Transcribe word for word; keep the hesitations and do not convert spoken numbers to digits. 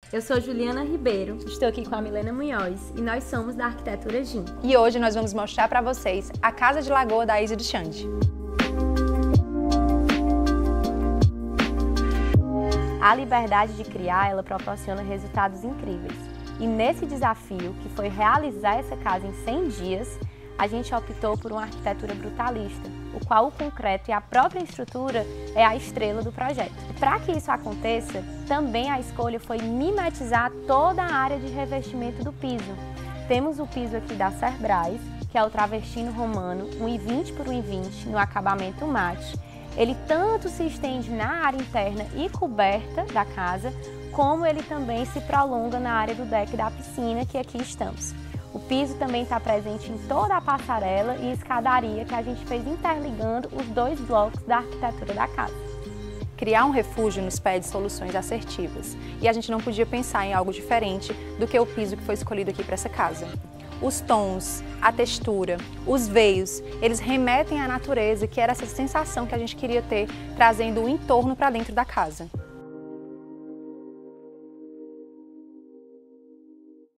Eu sou Juliana Ribeiro, estou aqui com a Milena Munhoz e nós somos da Arquitetura Gin. E hoje nós vamos mostrar para vocês a Casa de Lagoa da Ilha do Xande. A liberdade de criar, ela proporciona resultados incríveis. E nesse desafio, que foi realizar essa casa em cem dias, a gente optou por uma arquitetura brutalista, o qual o concreto e a própria estrutura é a estrela do projeto. Para que isso aconteça, também a escolha foi mimetizar toda a área de revestimento do piso. Temos o piso aqui da Cerbrais, que é o travertino romano, um e vinte por um e vinte, no acabamento mate. Ele tanto se estende na área interna e coberta da casa, como ele também se prolonga na área do deck da piscina, que aqui estamos. O piso também está presente em toda a passarela e escadaria que a gente fez interligando os dois blocos da arquitetura da casa. Criar um refúgio nos pede soluções assertivas e a gente não podia pensar em algo diferente do que o piso que foi escolhido aqui para essa casa. Os tons, a textura, os veios, eles remetem à natureza, que era essa sensação que a gente queria ter, trazendo o entorno para dentro da casa.